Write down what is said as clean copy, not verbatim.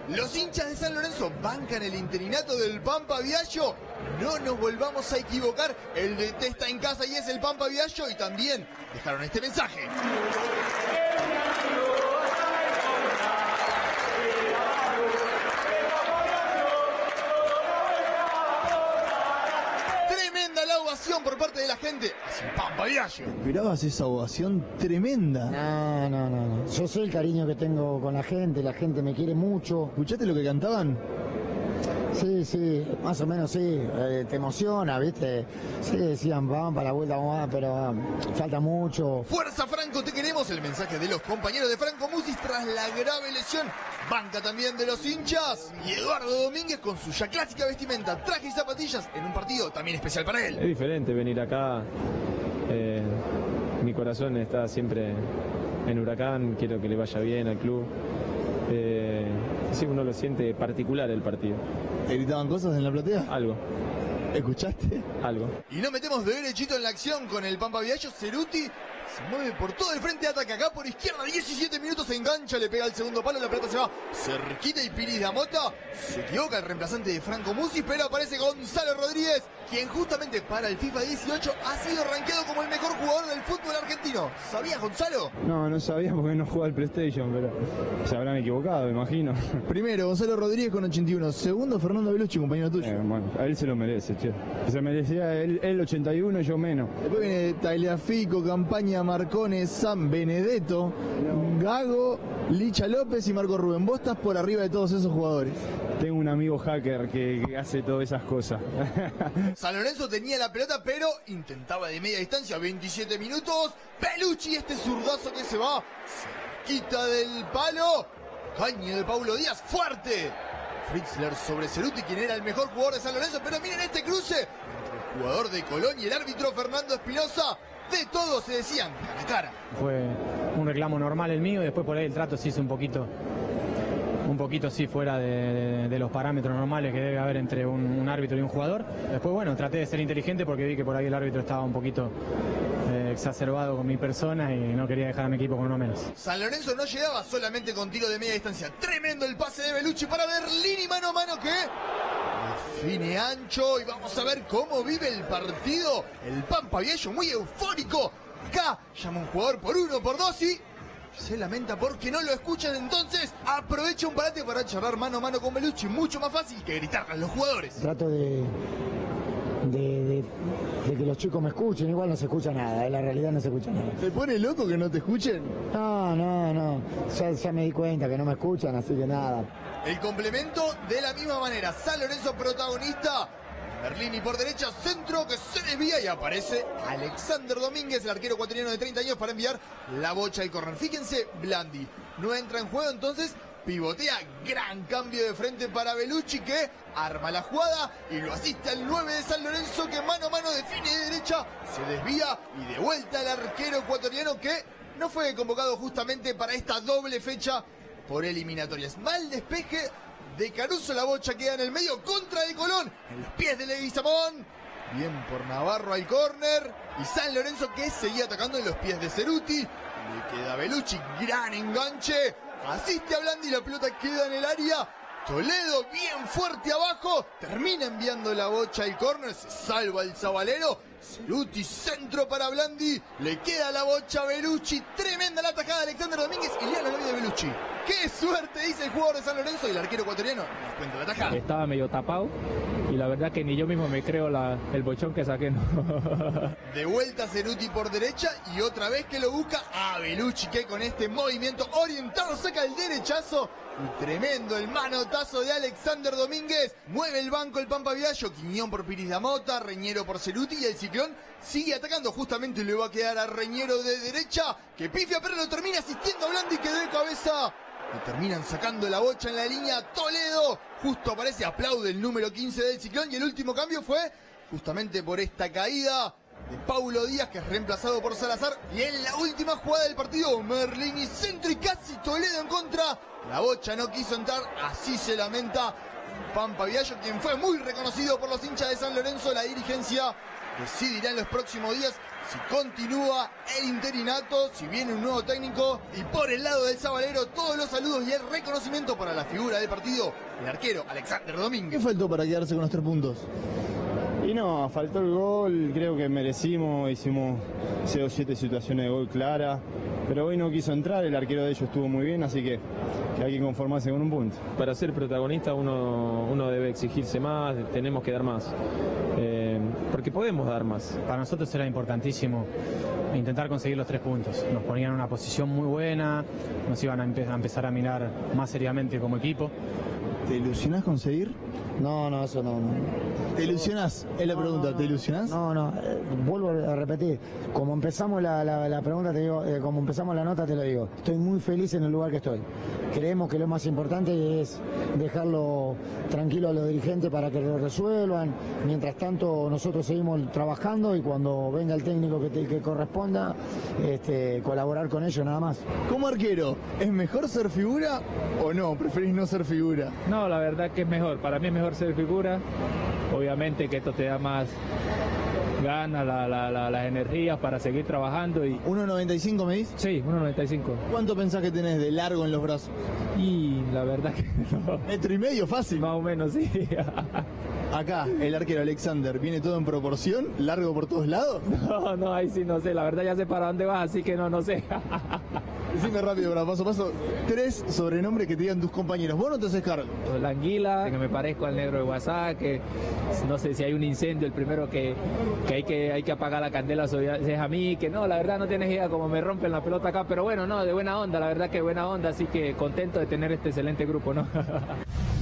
Los hinchas de San Lorenzo bancan el interinato del Pampa Viallo. No nos volvamos a equivocar, el DT está en casa y es el Pampa Viallo, y también dejaron este mensaje. Tremenda la ovación por parte de la gente hacia el Pampa Viallo. ¿Esperabas esa ovación tremenda? No. Yo sé el cariño que tengo con la gente me quiere mucho. ¿Escuchaste lo que cantaban? Sí, más o menos sí, te emociona, ¿viste? Sí, decían, vamos para la vuelta, vamos, pero falta mucho. Fuerza Franco, te queremos, el mensaje de los compañeros de Franco Musis tras la grave lesión. Banca también de los hinchas. Y Eduardo Domínguez con su ya clásica vestimenta, traje y zapatillas en un partido también especial para él. Es diferente venir acá, mi corazón está siempre en Huracán, quiero que le vaya bien al club. Sí, uno lo siente particular el partido. ¿Te gritaban cosas en la platea? Algo. ¿Escuchaste? Algo. Y nos metemos de derechito en la acción con el Pampa Viallo. Ceruti se mueve por todo el frente, ataca acá por izquierda, 17 minutos, se engancha, le pega el segundo palo, la pelota se va cerquita y Piris de Amota. Se equivoca el reemplazante de Franco Musis, pero aparece Gonzalo Rodríguez, quien justamente para el FIFA 18 ha sido rankeado como el mejor jugador del fútbol argentino. ¿Sabías, Gonzalo? No sabía porque no juega al PlayStation, pero se habrán equivocado, imagino. Primero, Gonzalo Rodríguez con 81. Segundo, Fernando Belucci, compañero tuyo. Bueno, a él se lo merece, che. Se merecía él 81 y yo menos. Después viene Tagliafico, Campaña, Marcone, San Benedetto, Gago, Licha López y Marco Rubén. Vos estás por arriba de todos esos jugadores. Tengo un amigo hacker que hace todas esas cosas. San Lorenzo tenía la pelota, pero intentaba de media distancia, 27 minutos. Belucci, este zurdazo que se va cerquita del palo. Caño de Paulo Díaz, fuerte. Fritzler sobre Ceruti, quien era el mejor jugador de San Lorenzo, pero miren este cruce entre el jugador de Colón y el árbitro Fernando Espinosa. De todo se decían cara a cara. Fue un reclamo normal el mío, y después por ahí el trato se hizo un poquito sí fuera de los parámetros normales que debe haber entre un árbitro y un jugador. Después, bueno, traté de ser inteligente porque vi que por ahí el árbitro estaba un poquito exacerbado con mi persona y no quería dejar a mi equipo con uno menos. San Lorenzo no llegaba solamente con tiro de media distancia. Tremendo el pase de Belucci para Berlini, mano a mano, que define ancho. Y vamos a ver cómo vive el partido el Pampa Viallo, muy eufórico. Acá llama un jugador por uno, por dos y se lamenta porque no lo escuchan. Entonces aprovecha un parate para charlar mano a mano con Belucci. Mucho más fácil que gritar a los jugadores. Trato de que los chicos me escuchen, igual no se escucha nada, en la realidad no se escucha nada. ¿Te pone loco que no te escuchen? No, ya me di cuenta que no me escuchan, así que nada. El complemento de la misma manera. San Lorenzo protagonista. Berlini por derecha, centro que se desvía y aparece Alexander Domínguez, el arquero ecuatoriano de 30 años, para enviar la bocha al córner. Fíjense, Blandi no entra en juego, entonces pivotea, gran cambio de frente para Belucci, que arma la jugada y lo asiste al 9 de San Lorenzo, que mano a mano define de derecha, se desvía y de vuelta al arquero ecuatoriano, que no fue convocado justamente para esta doble fecha por eliminatorias. Mal despeje de Caruso, la bocha queda en el medio, contra de Colón, en los pies de Leguizamón. Bien por Navarro al córner. Y San Lorenzo, que seguía atacando en los pies de Ceruti. Le queda Belucci, gran enganche. Asiste a Blandi, la pelota queda en el área. Toledo bien fuerte abajo, termina enviando la bocha al córner, se salva el zabalero. Ceruti, centro para Blandi, le queda la bocha a Belucci. Tremenda la atajada de Alexander Domínguez y lean la novia de Belucci. ¡Qué suerte!, dice el jugador de San Lorenzo, y el arquero ecuatoriano nos cuenta la atajada. Estaba medio tapado y la verdad que ni yo mismo me creo el bochón que saqué. De vuelta Ceruti por derecha y otra vez que lo busca a Belucci, que con este movimiento orientado saca el derechazo. Y tremendo el manotazo de Alexander Domínguez. Mueve el banco el Pampa Viallo. Quiñón por Piris de Amota, Reñero por Ceruti, y el Ciclón sigue atacando. Justamente le va a quedar a Reñero de derecha, que pifia, pero lo termina asistiendo a Blandi, que de cabeza. Y terminan sacando la bocha en la línea. Toledo justo aparece, aplaude el número 15 del Ciclón, y el último cambio fue justamente por esta caída de Paulo Díaz, que es reemplazado por Salazar. Y en la última jugada del partido, Merlini centro y casi Toledo en contra. La bocha no quiso entrar, así se lamenta Pampa Viallo, quien fue muy reconocido por los hinchas de San Lorenzo. La dirigencia decidirá en los próximos días si continúa el interinato, si viene un nuevo técnico. Y por el lado del Sabalero, todos los saludos y el reconocimiento para la figura del partido, el arquero Alexander ¿Qué Domínguez. faltó para quedarse con los 3 puntos? Y no, faltó el gol, creo que merecimos, hicimos 6 o 7 situaciones de gol claras, pero hoy no quiso entrar, el arquero de ellos estuvo muy bien, así que hay que conformarse con un punto. Para ser protagonista uno debe exigirse más, tenemos que dar más, porque podemos dar más. Para nosotros era importantísimo intentar conseguir los 3 puntos. Nos ponían en una posición muy buena, nos iban a empezar a mirar más seriamente como equipo. ¿Te ilusionás conseguir? No, eso no. ¿Te ilusionás? Es la pregunta, ¿te ilusionás? No, vuelvo a repetir. Como empezamos la pregunta, te digo, como empezamos la nota, te lo digo. Estoy muy feliz en el lugar que estoy. Creemos que lo más importante es dejarlo tranquilo a los dirigentes para que lo resuelvan. Mientras tanto, nosotros seguimos trabajando y cuando venga el técnico que corresponda, colaborar con ellos nada más. Como arquero, ¿es mejor ser figura o no? ¿Preferís no ser figura? No, la verdad que es mejor. Para mí es mejor ser figura. Obviamente que esto te da más ganas, las energías para seguir trabajando. Y 1.95 me dices. sí, 1.95. ¿Cuánto pensás que tenés de largo en los brazos? Y la verdad que no. 1,5 metros, fácil. Más o menos, sí. Acá, el arquero Alexander, ¿viene todo en proporción? ¿Largo por todos lados? No, ahí sí no sé. La verdad ya sé para dónde vas, así que no sé. Decime rápido, para paso a paso, 3 sobrenombres que te digan tus compañeros. Vos no te haces cargo. La anguila, que me parezco al negro de WhatsApp, que no sé si hay un incendio, el primero que hay que apagar la candela es a mí, que no, la verdad no tienes idea cómo me rompen la pelota acá, pero bueno, no, de buena onda, la verdad que buena onda, así que contento de tener este excelente grupo, ¿no?